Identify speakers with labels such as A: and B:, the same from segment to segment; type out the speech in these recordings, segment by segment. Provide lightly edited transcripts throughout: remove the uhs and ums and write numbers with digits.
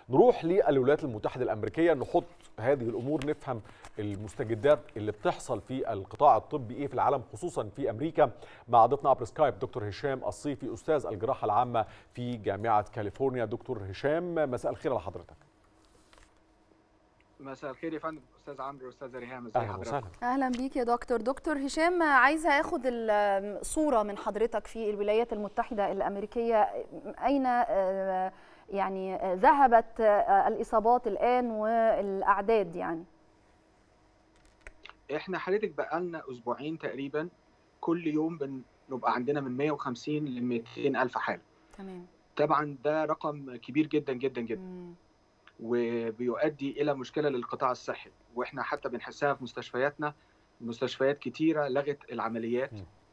A: نروح للولايات المتحدة الأمريكية، نحط هذه الأمور، نفهم المستجدات اللي بتحصل في القطاع الطبي إيه في العالم خصوصا في أمريكا، مع ضيفنا عبر سكايب دكتور هشام الصيفي أستاذ الجراحة العامة في جامعة كاليفورنيا. دكتور هشام، مساء الخير على حضرتك.
B: مساء الخير يا فندم، استاذ عمرو واستاذ ريهام، ازي
A: أهلا
B: حضرتك؟
A: وسهلا.
C: اهلا بيك يا دكتور. دكتور هشام، عايزه اخد الصوره من حضرتك في الولايات المتحده الامريكيه. اين يعني ذهبت الاصابات الان والاعداد؟ يعني
B: احنا حضرتك بقالنا اسبوعين تقريبا كل يوم بنبقى عندنا من 150 ل 200 الف حاله.
C: تمام.
B: طبعا ده رقم كبير جدا جدا جدا، وبيؤدي الى مشكله للقطاع الصحي، واحنا حتى بنحسها في مستشفياتنا. مستشفيات كتيره لغت العمليات،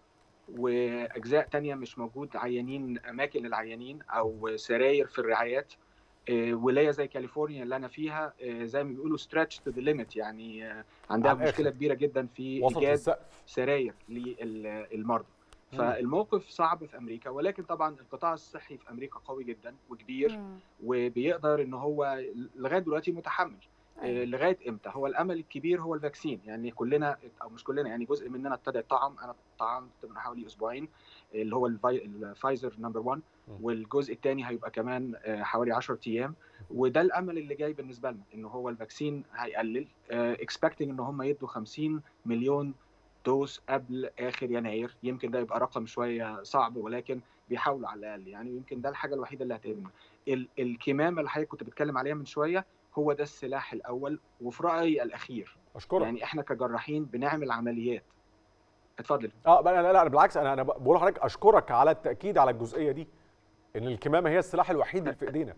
B: واجزاء تانية مش موجود عيانين، اماكن للعيانين او سراير في الرعايات. ولايه زي كاليفورنيا اللي انا فيها زي ما بيقولوا stretch to the limit، يعني عندها مشكله كبيره جدا في ايجاد سراير للمرضى. فالموقف صعب في امريكا، ولكن طبعا القطاع الصحي في امريكا قوي جدا وكبير، وبيقدر ان هو لغايه دلوقتي متحمل. لغايه امتى؟ هو الامل الكبير هو الفاكسين، يعني كلنا او مش كلنا، يعني جزء مننا ابتدى يطعم. انا طعمت من حوالي اسبوعين اللي هو الفايزر نمبر 1، والجزء الثاني هيبقى كمان حوالي 10 ايام. وده الامل اللي جاي بالنسبه لنا، ان هو الفاكسين هيقلل، اكسبكتنج ان هم يدوا 50 مليون دوز قبل اخر يناير. يمكن ده يبقى رقم شويه صعب، ولكن بيحاولوا على الاقل يعني. يمكن ده الحاجه الوحيده اللي هتهمنا. الكمامه اللي حضرتك كنت بتكلم عليها من شويه هو ده السلاح الاول، وفي رايي الاخير.
A: أشكرك.
B: يعني احنا كجراحين بنعمل عمليات. اتفضل.
A: لا بالعكس، انا بقول لحضرتك اشكرك على التاكيد على الجزئيه دي، ان الكمامه هي السلاح الوحيد اللي في ايدينا.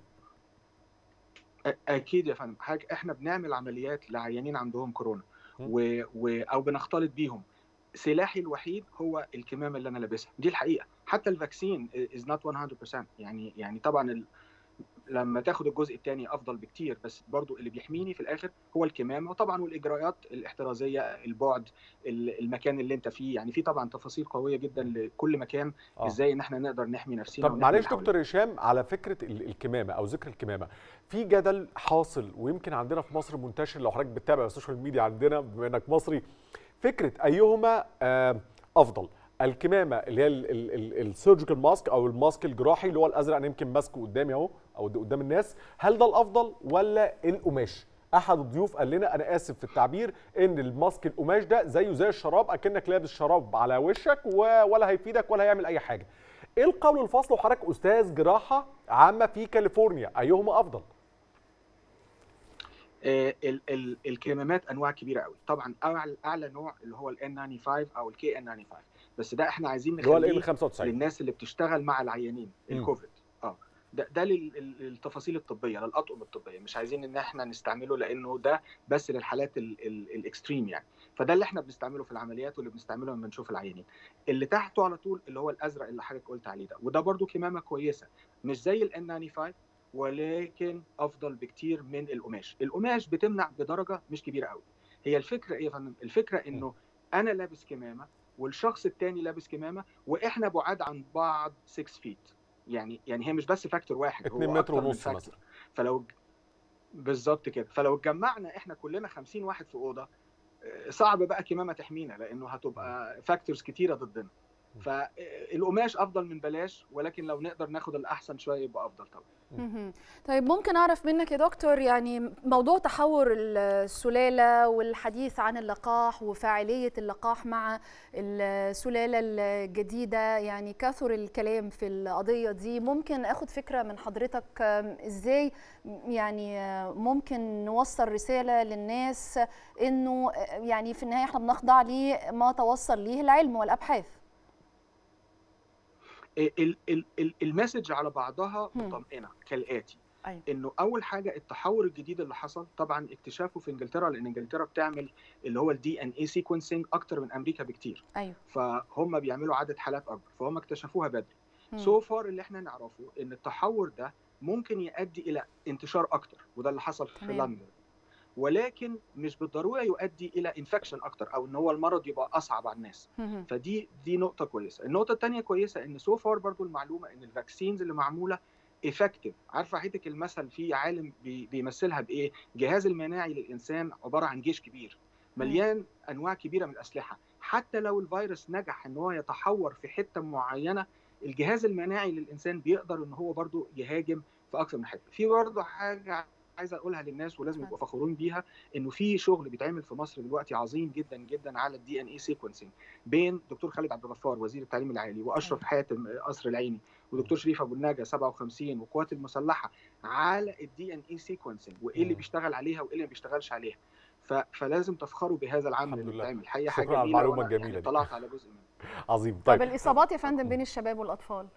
B: اكيد يا فندم. حاجه احنا بنعمل عمليات لعيانين عندهم كورونا او بنختلط بيهم. سلاحي الوحيد هو الكمامه اللي انا لابسها، دي الحقيقه. حتى الفاكسين is not 100%، يعني طبعا لما تاخد الجزء الثاني افضل بكتير، بس برضو اللي بيحميني في الاخر هو الكمامه، وطبعا والاجراءات الاحترازيه، البعد، المكان اللي انت فيه. يعني في طبعا تفاصيل قويه جدا لكل مكان، ازاي ان احنا نقدر نحمي نفسنا.
A: طب معلش دكتور هشام، على فكره الكمامه او ذكر الكمامه، في جدل حاصل ويمكن عندنا في مصر منتشر، لو حضرتك بتتابع السوشيال ميديا عندنا بما انك مصري، فكره ايهما افضل، الكمامه اللي هي السيرجيكال ماسك او الماسك الجراحي اللي هو الازرق، انا يمكن ماسكه قدامي اهو او قدام الناس، هل ده الافضل ولا القماش؟ احد الضيوف قال لنا، انا اسف في التعبير، ان الماسك القماش ده زيه زي الشراب، اكنك لابس شراب على وشك ولا هيفيدك ولا هيعمل اي حاجه. ايه القول الفصل وحضرتك استاذ جراحه عامه في كاليفورنيا، ايهما افضل؟
B: الكمامات انواع كبيره قوي. طبعا اعلى نوع اللي هو الN 95 او الKN 95، بس ده احنا عايزين نخليه للناس اللي بتشتغل مع العيانين الكوفيد. ده للتفاصيل الطبيه، للاطقم الطبيه. مش عايزين ان احنا نستعمله لانه ده بس للحالات الاكستريم يعني. فده اللي احنا بنستعمله في العمليات، واللي بنستعمله لما بنشوف العيانين. اللي تحته على طول اللي هو الازرق اللي حضرتك قلت عليه ده، وده برده كمامه كويسه، مش زي الN 95 ولكن افضل بكتير من القماش. القماش بتمنع بدرجه مش كبيره قوي. هي الفكره ايه يا فندم؟ الفكره انه انا لابس كمامه والشخص الثاني لابس كمامه، واحنا بعاد عن بعض 6 فيت. يعني هي مش بس فاكتور واحد،
A: 2
B: هو
A: متر
B: اكتر من
A: ونص
B: فاكتور.
A: مثلا.
B: فلو بالظبط كده، فلو اتجمعنا احنا كلنا 50 واحد في اوضه، صعب بقى كمامه تحمينا، لانه هتبقى فاكتورز كتيره ضدنا. فالقماش افضل من بلاش، ولكن لو نقدر ناخد الاحسن شويه يبقى افضل طبعا.
C: طيب ممكن اعرف منك يا دكتور، يعني موضوع تحور السلاله والحديث عن اللقاح وفاعليه اللقاح مع السلاله الجديده، يعني كثر الكلام في القضيه دي. ممكن اخد فكره من حضرتك ازاي يعني ممكن نوصل رساله للناس انه يعني في النهايه احنا بنخضع لما توصل ليه العلم والابحاث؟
B: المسج على بعضها مطمئنه كالاتي.
C: أيوة.
B: انه اول حاجه التحور الجديد اللي حصل، طبعا اكتشافه في انجلترا، لان انجلترا بتعمل اللي هو الDNA سيكونسنج اكتر من امريكا بكتير.
C: أيوة.
B: فهم بيعملوا عدد حالات اكبر، فهم اكتشفوها بدري. سو فار اللي احنا نعرفه ان التحور ده ممكن يؤدي الى انتشار اكتر، وده اللي حصل في لندن، ولكن مش بالضروره يؤدي الى انفكشن اكتر، او ان هو المرض يبقى اصعب على الناس. فدي نقطه كويسه. النقطه الثانيه كويسه ان سو فار برضو المعلومه ان الفاكسينز اللي معموله افكتيف. عارفه حضرتك المثل في عالم بيمثلها بايه؟ الجهاز المناعي للانسان عباره عن جيش كبير مليان انواع كبيره من الاسلحه، حتى لو الفيروس نجح ان هو يتحور في حته معينه، الجهاز المناعي للانسان بيقدر ان هو برضو يهاجم في اكثر من حته. في برضو حاجه عايز اقولها للناس ولازم يبقوا فخورين بيها، انه في شغل بيتعمل في مصر دلوقتي عظيم جدا جدا على الدي ان اي سيكونسنج بين دكتور خالد عبد الغفار وزير التعليم العالي، واشرف حاتم قصر العيني، ودكتور شريف ابو النجا 57 والقوات المسلحه، على الدي ان اي سيكونسنج وايه اللي بيشتغل عليها وايه اللي ما بيشتغلش عليها. فلازم تفخروا بهذا العمل اللي بيتعمل. حقيقه حاجه جميله،
A: على المعلومه الجميله
B: يعني طلعت على جزء منها.
A: عظيم.
C: طيب الاصابات يا فندم بين الشباب والاطفال؟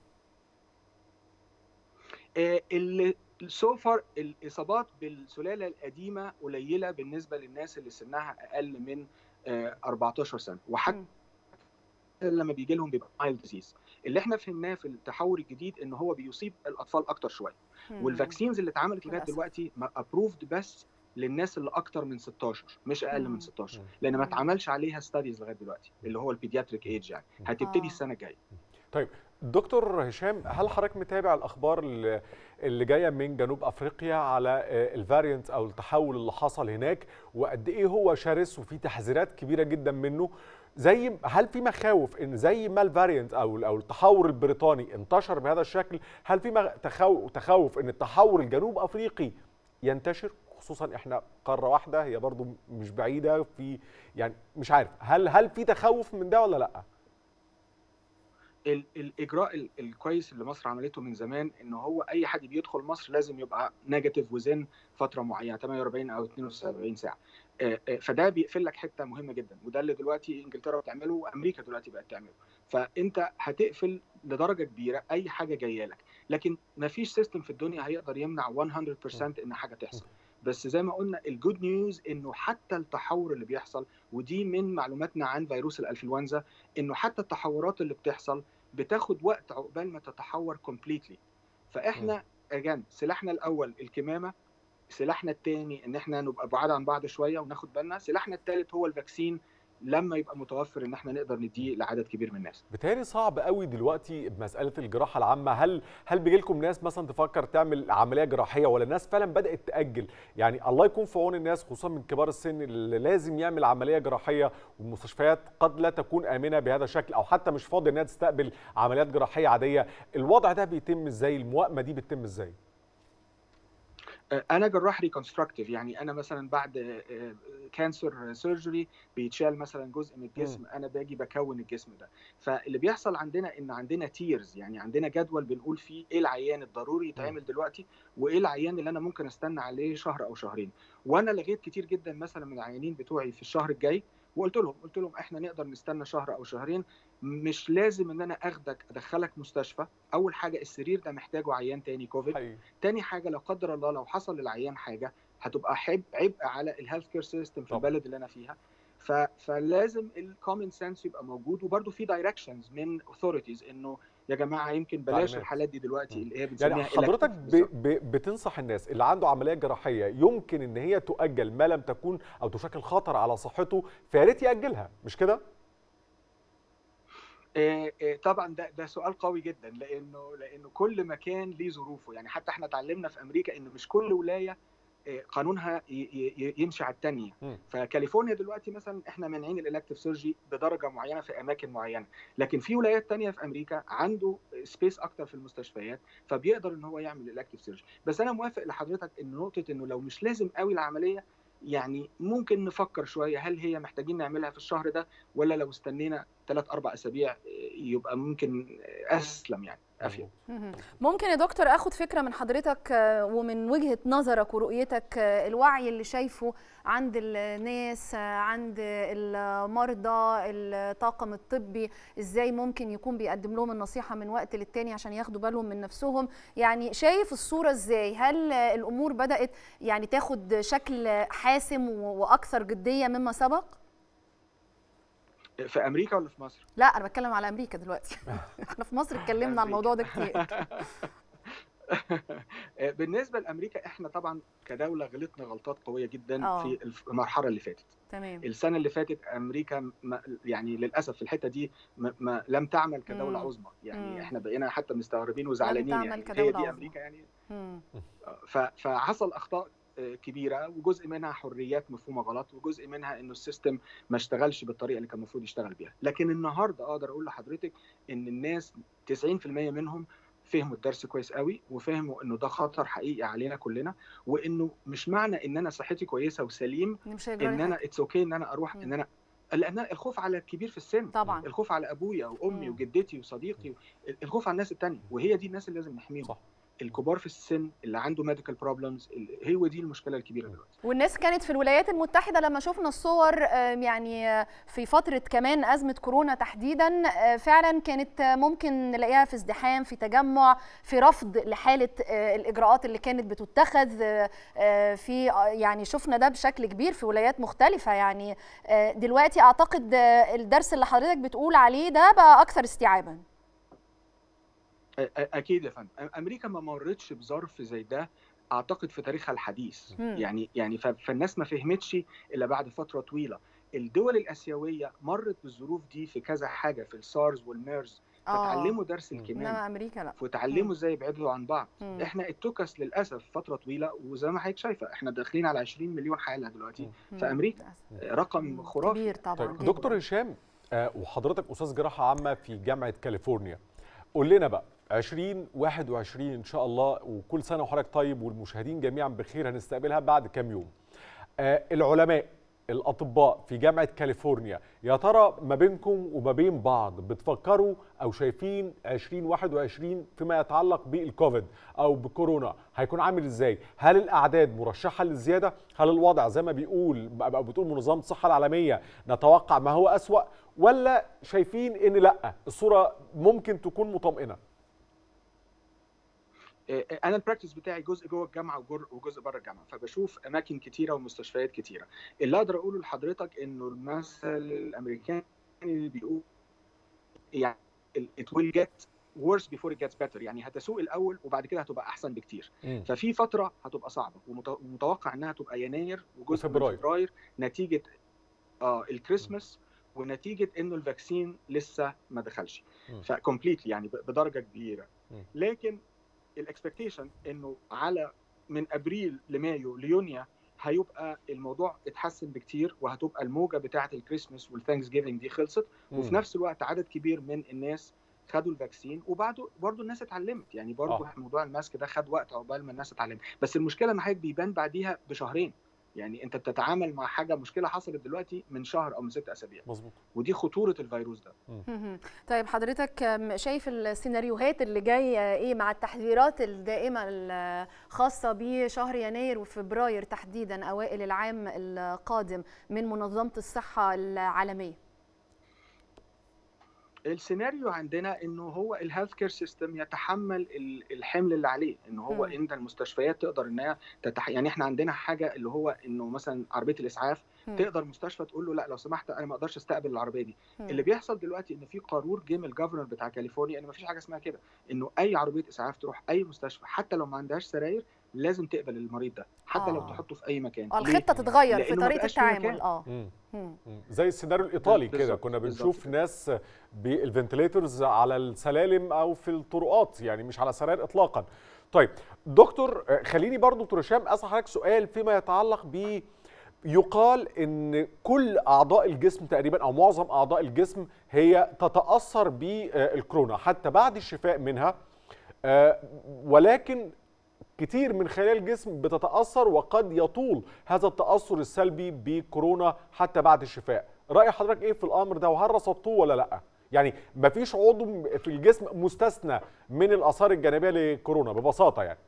B: اللي سو فار الاصابات بالسلاله القديمه قليله بالنسبه للناس اللي سنها اقل من 14 سنه، وحتى لما بيجي لهم بيبقى مايلد ديزيز. اللي احنا فهمناه في التحور الجديد ان هو بيصيب الاطفال اكتر شويه، والفاكسينز اللي اتعملت لغايه دلوقتي ابروفد بس للناس اللي اكتر من 16 مش اقل من 16، لان ما اتعملش عليها ستاديز لغايه دلوقتي اللي هو البيدياتريك ايج، يعني هتبتدي السنه الجايه.
A: طيب دكتور هشام، هل حضرتك متابع الاخبار اللي جايه من جنوب افريقيا على الفاريانت او التحول اللي حصل هناك، وقد ايه هو شرس وفي تحذيرات كبيره جدا منه؟ هل في مخاوف ان زي ما الفاريانت او التحور البريطاني انتشر بهذا الشكل، هل في تخوف ان التحور الجنوب افريقي ينتشر؟ خصوصا احنا قاره واحده، هي برضو مش بعيده، في يعني مش عارف هل في تخوف من ده ولا لا؟
B: الاجراء الكويس اللي مصر عملته من زمان ان هو اي حد بيدخل مصر لازم يبقى نيجاتيف وزن فتره معينه 48 او 72 ساعه. فده بيقفل لك حته مهمه جدا، وده اللي دلوقتي انجلترا بتعمله وامريكا دلوقتي بقت تعمله. فانت هتقفل لدرجه كبيره اي حاجه جايه لك، لكن ما فيش سيستم في الدنيا هيقدر يمنع 100% ان حاجه تحصل. بس زي ما قلنا الجود نيوز انه حتى التحور اللي بيحصل، ودي من معلوماتنا عن فيروس الانفلونزا، انه حتى التحورات اللي بتحصل بتاخد وقت عقبال ما تتحور كومبليتلي. فاحنا اجان سلاحنا الاول الكمامه، سلاحنا الثاني ان احنا نبقى بعاد عن بعض شويه وناخد بالنا، سلاحنا الثالث هو الفاكسين لما يبقى متوفر ان احنا نقدر نديه لعدد كبير من الناس.
A: بالتالي صعب قوي دلوقتي بمساله الجراحه العامه. هل بيجي لكم ناس مثلا تفكر تعمل عمليه جراحيه، ولا الناس فعلا بدات تاجل؟ يعني الله يكون في عون الناس خصوصا من كبار السن اللي لازم يعمل عمليه جراحيه، والمستشفيات قد لا تكون امنه بهذا الشكل، او حتى مش فاضيه انها تستقبل عمليات جراحيه عاديه. الوضع ده بيتم ازاي؟ المواءمه دي بتتم ازاي؟
B: انا جراح ريكونستراكتيف، يعني انا مثلا بعد كانسر سيرجري بيتشال مثلا جزء من الجسم، انا باجي بكون الجسم ده. فاللي بيحصل عندنا ان عندنا تيرز، يعني عندنا جدول بنقول فيه ايه العيان الضروري يتعمل دلوقتي، وايه العيان اللي انا ممكن استنى عليه شهر او شهرين. وانا لغيت كتير جدا مثلا من العيانين بتوعي في الشهر الجاي، وقلت لهم احنا نقدر نستنى شهر او شهرين، مش لازم ان انا ادخلك مستشفى. اول حاجه السرير ده محتاجه عيان تاني كوفيد، تاني حاجه لا قدر الله لو حصل للعيان حاجه هتبقى عبء على الهيلث كير سيستم في البلد اللي انا فيها. فلازم الكومن سنس يبقى موجود، وبرده في دايركشنز من اوثوريتيز انه يا جماعه يمكن بلاش الحالات دي دلوقتي اللي هي بنسميها.
A: يعني حضرتك بتنصح الناس اللي عنده عمليه جراحيه يمكن ان هي تؤجل ما لم تكون او تشكل خطر على صحته، فيا ريت ياجلها، مش كده؟
B: طبعا ده سؤال قوي جدا، لانه كل مكان ليه ظروفه. يعني حتى احنا اتعلمنا في امريكا ان مش كل ولايه قانونها يمشي على الثانيه. فكاليفورنيا دلوقتي مثلا احنا مانعين الالكتيف سيرجي بدرجه معينه في اماكن معينه، لكن في ولايات ثانيه في امريكا عنده سبيس اكتر في المستشفيات فبيقدر ان هو يعمل الالكتيف سيرجي. بس انا موافق لحضرتك ان نقطه انه لو مش لازم قوي العمليه، يعني ممكن نفكر شويه هل هي محتاجين نعملها في الشهر ده، ولا لو استنينا 3-4 أسابيع يبقى ممكن اسلم، يعني افيد.
C: ممكن يا دكتور اخد فكره من حضرتك ومن وجهه نظرك ورؤيتك، الوعي اللي شايفه عند الناس، عند المرضى، الطاقم الطبي، ازاي ممكن يكون بيقدم لهم النصيحه من وقت للتاني عشان ياخدوا بالهم من نفسهم؟ يعني شايف الصوره ازاي؟ هل الامور بدات يعني تاخد شكل حاسم واكثر جديه مما سبق؟
B: في امريكا ولا في مصر؟
C: لا انا بتكلم على امريكا دلوقتي. احنا في مصر اتكلمنا عن الموضوع ده كتير.
B: بالنسبه لامريكا احنا طبعا كدوله غلطنا غلطات قويه جدا في المرحله اللي فاتت.
C: تمام.
B: السنه اللي فاتت امريكا يعني للاسف في الحته دي ما لم تعمل كدوله عظمى، يعني احنا بقينا حتى مستغربين وزعلانين، يعني هي دي امريكا يعني. فحصل اخطاء كبيره، وجزء منها حريات مفهومه غلط، وجزء منها انه السيستم ما اشتغلش بالطريقه اللي كان المفروض يشتغل بيها. لكن النهارده اقدر اقول لحضرتك ان الناس 90% منهم فهموا الدرس كويس قوي، وفهموا انه ده خطر حقيقي علينا كلنا، وانه مش معنى ان انا صحتي كويسه وسليم ان انا اتس اوكي ان انا اروح ان انا، لان الخوف على الكبير في السن
C: طبعا،
B: الخوف على ابويا وامي وجدتي وصديقي، الخوف على الناس التانية، وهي دي الناس اللي لازم نحميهم. صح. الكبار في السن اللي عنده ميديكال بروبلمز، هي دي المشكله الكبيره دلوقتي.
C: والناس كانت في الولايات المتحده لما شفنا الصور يعني في فتره كمان ازمه كورونا تحديدا، فعلا كانت ممكن نلاقيها في ازدحام، في تجمع، في رفض لحاله الاجراءات اللي كانت بتتخذ، في يعني شفنا ده بشكل كبير في ولايات مختلفه. يعني دلوقتي اعتقد الدرس اللي حضرتك بتقول عليه ده بقى اكثر استيعابا.
B: اكيد يا فندم، امريكا ما مرتش بظرف زي ده اعتقد في تاريخها الحديث. يعني فالناس ما فهمتش الا بعد فتره طويله. الدول الاسيويه مرت بالظروف دي في كذا حاجه، في السارز والميرز، فتعلموا درس الكمامه.
C: انما امريكا لا،
B: وتعلموا ازاي يبعدوا عن بعض. احنا اتوكس للاسف فتره طويله، وزي ما حضرتك شايفه احنا داخلين على 20 مليون حاله دلوقتي في امريكا، رقم خرافي
C: كبير طبعا.
A: طيب دكتور هشام، وحضرتك استاذ جراحه عامه في جامعه كاليفورنيا، قول لنا بقى 2021 ان شاء الله، وكل سنه وحضرتك طيب والمشاهدين جميعا بخير، هنستقبلها بعد كام يوم. العلماء الاطباء في جامعه كاليفورنيا، يا ترى ما بينكم وما بين بعض بتفكروا او شايفين 2021 فيما يتعلق بالكوفيد او بكورونا هيكون عامل ازاي؟ هل الاعداد مرشحه للزياده؟ هل الوضع زي ما بتقول منظمه الصحه العالميه نتوقع ما هو اسوأ، ولا شايفين ان لا الصوره ممكن تكون مطمئنه؟
B: انا البراكتس بتاعي جزء جوه الجامعه وجزء بره الجامعه، فبشوف اماكن كتيره ومستشفيات كتيره. اللي اقدر اقوله لحضرتك انه المثل الامريكاني بيقول يعني it will get worse before it gets better، يعني هتسوء الاول وبعد كده هتبقى احسن بكتير. ففي فتره هتبقى صعبه، ومتوقع انها تبقى يناير وجزء من فبراير نتيجه الكريسماس، ونتيجه انه الفاكسين لسه ما دخلش فكومبليتلي يعني بدرجه كبيره. لكن الاكسبكتيشن انه على من ابريل لمايو ليونيو هيبقى الموضوع اتحسن بكتير، وهتبقى الموجه بتاعه الكريسماس والثانكس جيفنج دي خلصت، وفي نفس الوقت عدد كبير من الناس خدوا الفاكسين، وبعده برضه الناس اتعلمت. يعني برضه موضوع الماسك ده خد وقت عقبال ما الناس اتعلمت، بس المشكله ان حضرتك بيبان بعديها بشهرين. يعني انت بتتعامل مع حاجه مشكله حصلت دلوقتي من شهر او من 6 اسابيع.
A: مظبوط.
B: ودي خطوره الفيروس ده.
C: طيب حضرتك شايف السيناريوهات اللي جايه ايه مع التحذيرات الدائمه الخاصه بشهر يناير وفبراير تحديدا اوائل العام القادم من منظمه الصحه العالميه؟
B: السيناريو عندنا انه هو الهيلث كير سيستم يتحمل الحمل اللي عليه، انه هو ان المستشفيات تقدر انها يعني احنا عندنا حاجه اللي هو انه مثلا عربيه الاسعاف تقدر مستشفى تقول له لا لو سمحت انا ما اقدرش استقبل العربيه دي. اللي بيحصل دلوقتي ان في قرار جه من الجفرنر بتاع كاليفورنيا ان ما فيش حاجه اسمها كده، انه اي عربيه اسعاف تروح اي مستشفى حتى لو ما عندهاش سراير لازم تقبل المريض ده حتى لو تحطه في اي مكان.
C: الخطه تتغير في طريقه التعامل.
A: زي السيناريو الايطالي كده كنا بنشوف ناس بالفنتليترز على السلالم او في الطرقات، يعني مش على سراير اطلاقا. طيب دكتور، خليني برضو دكتور هشام اسال حضرتك سؤال فيما يتعلق ب يقال ان كل اعضاء الجسم تقريبا او معظم اعضاء الجسم هي تتاثر بالكورونا حتى بعد الشفاء منها، ولكن كتير من خلايا الجسم بتتاثر وقد يطول هذا التاثر السلبي بكورونا حتى بعد الشفاء. راي حضرتك ايه في الامر ده، وهل رصدتوه ولا لا؟ يعني مفيش عضو في الجسم مستثنى من الاثار الجانبيه لكورونا ببساطه يعني.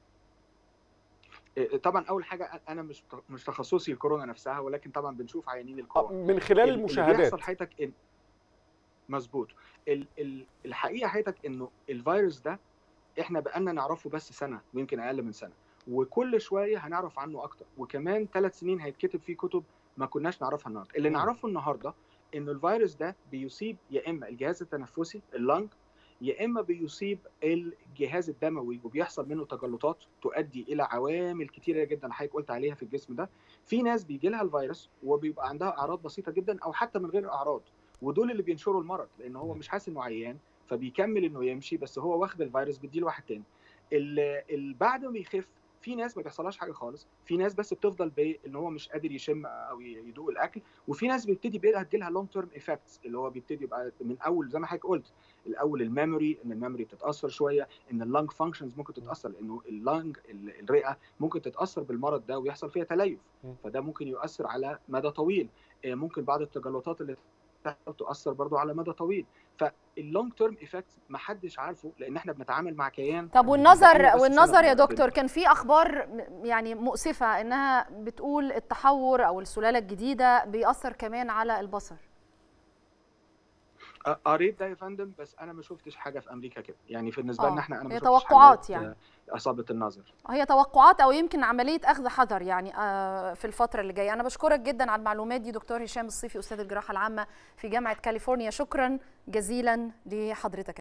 B: طبعا اول حاجه انا مش تخصصي الكورونا نفسها، ولكن طبعا بنشوف عيانين الكورونا
A: من خلال المشاهدات.
B: اللي بيحصل حياتك مظبوط. الحقيقه حياتك انه الفيروس ده احنا بقالنا نعرفه بس سنه ويمكن اقل من سنه، وكل شويه هنعرف عنه اكتر، وكمان 3 سنين هيتكتب فيه كتب ما كناش نعرفها النهارده. اللي نعرفه النهارده انه الفيروس ده بيصيب يا اما الجهاز التنفسي اللنج، يا اما بيصيب الجهاز الدموي وبيحصل منه تجلطات تؤدي الى عوامل كتيره جدا حضرتك قلت عليها في الجسم ده. في ناس بيجي لها الفيروس وبيبقى عندها اعراض بسيطه جدا او حتى من غير اعراض، ودول اللي بينشروا المرض لان هو مش حاسس انه عيان فبيكمل انه يمشي، بس هو واخد الفيروس بيديه لواحد تاني. بعد ما بيخف في ناس ما بيحصلهاش حاجه خالص، في ناس بس بتفضل بان هو مش قادر يشم او يدوق الاكل، وفي ناس بيبتدي تجي لها لونج تيرم ايفكتس اللي هو بيبتدي يبقى من اول زي ما حضرتك قلت الاول الميموري، ان الميموري بتتاثر شويه، ان اللنج فانكشنز ممكن تتاثر لانه اللنج الرئه ممكن تتاثر بالمرض ده ويحصل فيها تليف، فده ممكن يؤثر على مدى طويل. ممكن بعض التجلطات اللي تؤثر برضو على مدى طويل. فاللونج تيرم ايفكت ما حدش عارفه لان احنا بنتعامل مع كيان.
C: طب والنظر يا دكتور، كان في اخبار يعني مؤسفه انها بتقول التحور او السلاله الجديده بيأثر كمان على البصر.
B: قريت ده يا فندم، بس انا ما شفتش حاجه في امريكا كده، يعني بالنسبه لنا احنا انا ما شفتش
C: توقعات يعني
B: اصابه النظر.
C: هي توقعات او يمكن عمليه اخذ حذر يعني في الفتره اللي جايه. انا بشكرك جدا على المعلومات دي دكتور هشام الصيفي استاذ الجراحه العامه في جامعه كاليفورنيا، شكرا جزيلا لحضرتك.